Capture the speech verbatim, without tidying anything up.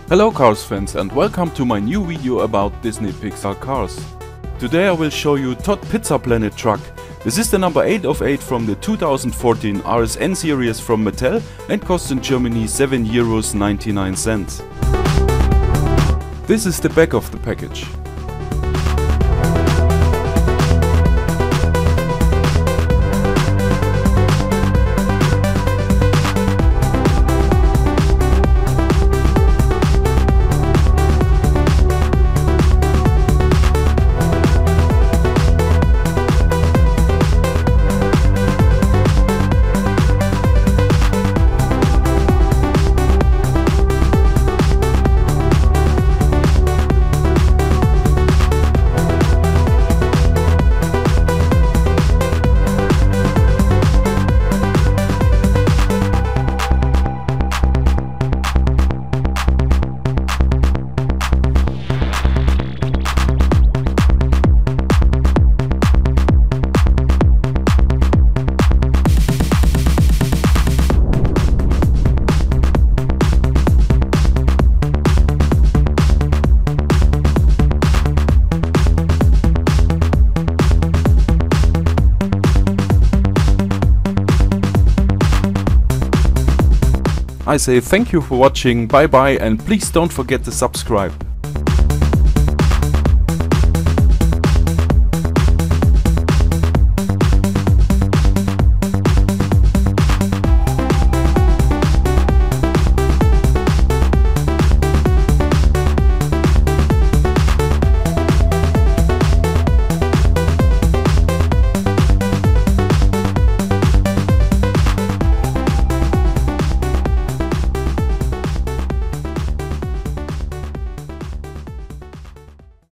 Hello Cars fans and welcome to my new video about Disney Pixar cars. Today I will show you Todd Pizza Planet Truck. This is the number eight of eight from the two thousand fourteen R S N Series from Mattel and costs in Germany seven euros ninety-nine cents. This is the back of the package. I say thank you for watching, bye bye, and please don't forget to subscribe.